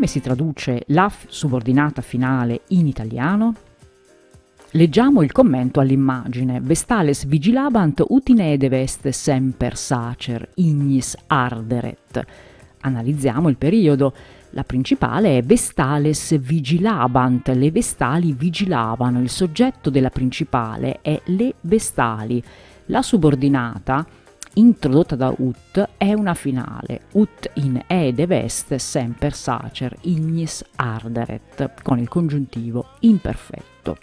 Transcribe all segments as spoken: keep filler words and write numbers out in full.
come si traduce la f- subordinata finale in italiano? Leggiamo il commento all'immagine. Vestales vigilabant ut in edeve est semper sacer ignis arderet. Analizziamo il periodo. La principale è Vestales vigilabant, le vestali vigilavano, il soggetto della principale è le vestali. La subordinata, introdotta da ut, è una finale, ut in edeve est semper sacer ignis arderet, con il congiuntivo imperfetto.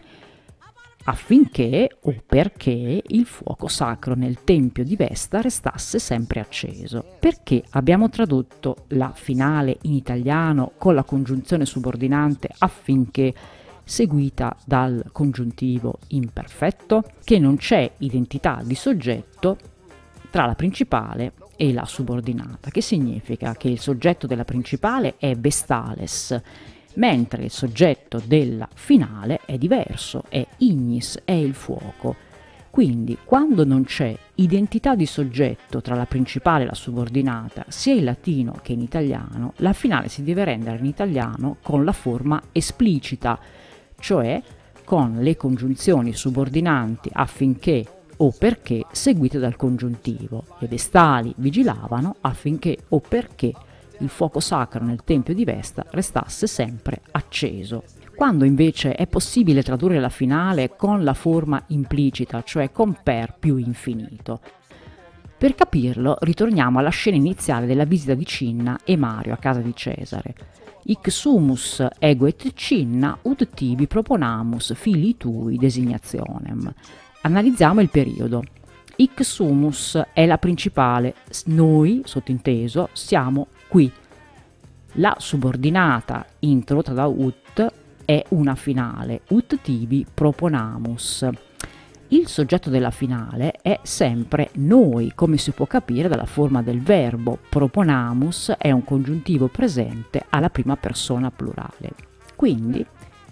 Affinché o perché il fuoco sacro nel tempio di Vesta restasse sempre acceso. Perché abbiamo tradotto la finale in italiano con la congiunzione subordinante affinché, seguita dal congiuntivo imperfetto? Che non c'è identità di soggetto tra la principale e la subordinata, che significa che il soggetto della principale è Vestales, mentre il soggetto della finale è diverso, è ignis, è il fuoco. Quindi, quando non c'è identità di soggetto tra la principale e la subordinata, sia in latino che in italiano, la finale si deve rendere in italiano con la forma esplicita, cioè con le congiunzioni subordinanti affinché o perché seguite dal congiuntivo. Le vestali vigilavano affinché o perché il fuoco sacro nel tempio di Vesta restasse sempre acceso. Quando invece è possibile tradurre la finale con la forma implicita, cioè con per più infinito. Per capirlo ritorniamo alla scena iniziale della visita di Cinna e Mario a casa di Cesare. Hic sumus ego et Cinna ut tibi proponamus filii tui designationem. Analizziamo il periodo. Hic sumus è la principale, noi, sottinteso, siamo qui. La subordinata introdotta da ut è una finale, ut tibi proponamus. Il soggetto della finale è sempre noi, come si può capire dalla forma del verbo. Proponamus è un congiuntivo presente alla prima persona plurale. Quindi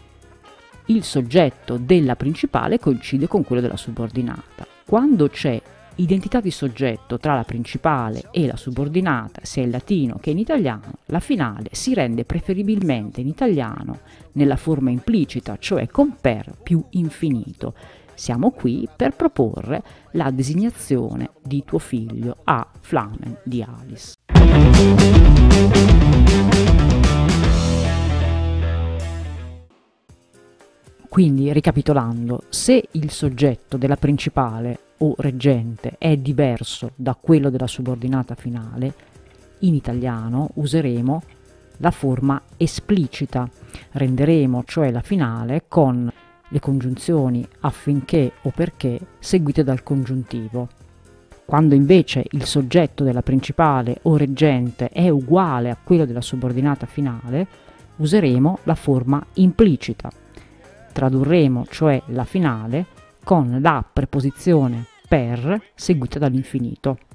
il soggetto della principale coincide con quello della subordinata. Quando c'è identità di soggetto tra la principale e la subordinata, sia in latino che in italiano, la finale si rende preferibilmente in italiano nella forma implicita, cioè con per più infinito. Siamo qui per proporre la designazione di tuo figlio a Flamen di Alice. Quindi, ricapitolando, se il soggetto della principale o reggente è diverso da quello della subordinata finale, in italiano useremo la forma esplicita, renderemo cioè la finale con le congiunzioni affinché o perché seguite dal congiuntivo. Quando invece il soggetto della principale o reggente è uguale a quello della subordinata finale, useremo la forma implicita. Tradurremo cioè la finale con la preposizione per seguita dall'infinito.